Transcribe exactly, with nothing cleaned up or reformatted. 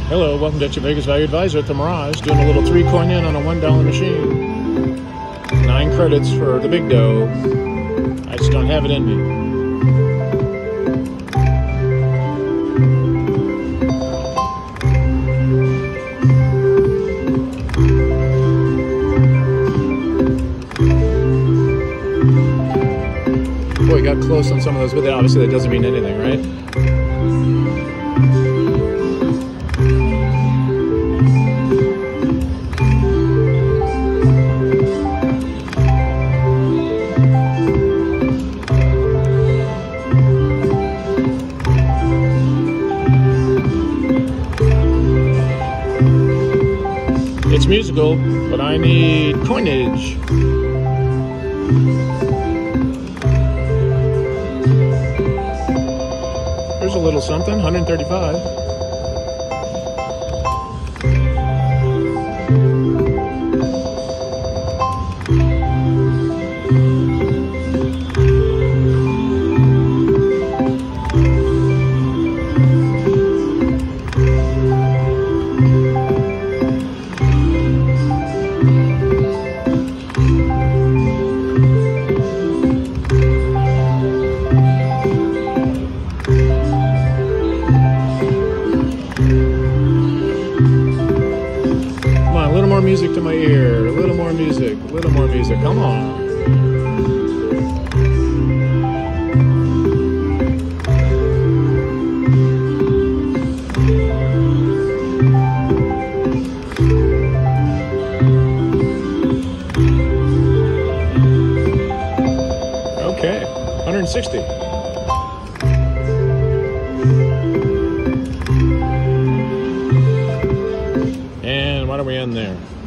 Hello, welcome to your Vegas Value Advisor at the Mirage. Doing a little three coin in on a one dollar machine. Nine credits for the big dough. I just don't have it in me. Boy, got close on some of those, but obviously that doesn't mean anything, right? It's musical, but I need coinage. There's a little something, one thirty-five. A little more music to my ear, a little more music, a little more music, come on. Okay, one sixty. And what are we in there?